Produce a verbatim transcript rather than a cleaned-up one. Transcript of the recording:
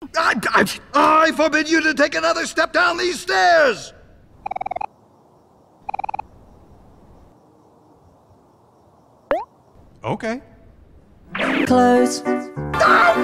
I, I, I forbid you to take another step down these stairs! Okay. Close. Ah!